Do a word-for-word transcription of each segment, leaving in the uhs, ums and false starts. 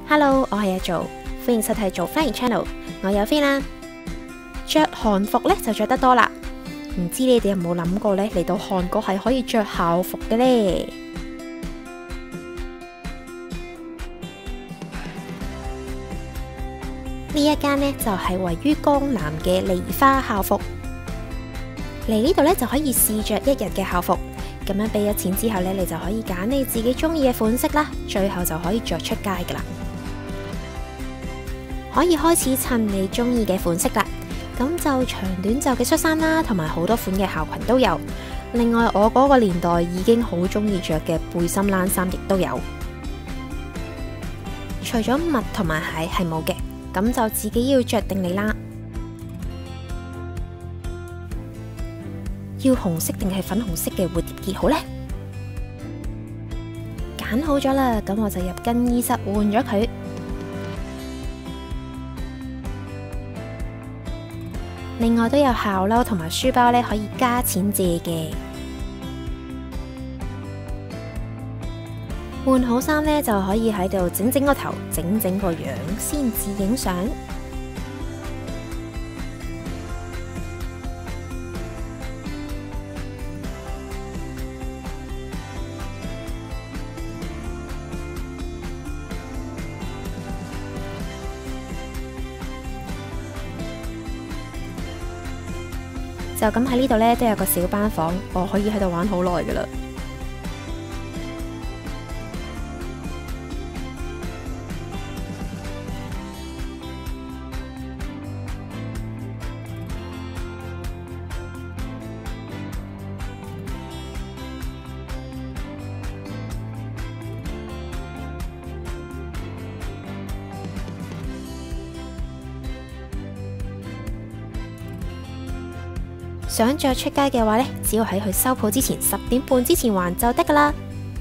Hello， 我係阿做，歡迎收睇做 Flying Channel， 我有飛啦。着韓服咧就着得多啦，唔知你哋有冇諗過咧嚟到韓國係可以着校服嘅呢？呢一間呢就係位於江南嘅梨花校服，嚟呢度咧就可以試着一日嘅校服，咁樣俾咗錢之後咧，你就可以揀你自己中意嘅款式啦，最後就可以着出街噶啦，可以開始襯你中意嘅款式啦。咁就長短袖嘅恤衫啦，同埋好多款嘅校裙都有。另外，我嗰個年代已經好中意着嘅背心冷衫亦都有。除咗襪同埋鞋係冇嘅，咁就自己要着定你啦。要紅色定係粉紅色嘅蝴蝶結好呢？揀好咗啦，咁我就入更衣室換咗佢。另外都有校褸同埋書包咧，可以加錢借嘅。換好衫咧，就可以喺度整整個頭，整整個樣，先至影相。就咁喺呢度呢，都有個小班房，我可以喺度玩好耐噶啦。想着出街嘅話呢，只要喺佢收鋪之前十點半之前還就得噶啦。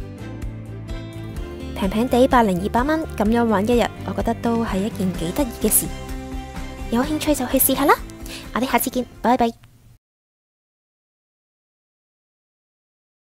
平平地百零二百蚊咁樣玩一日，我覺得都係一件幾得意嘅事。有興趣就去試下啦。我哋下次見，拜拜。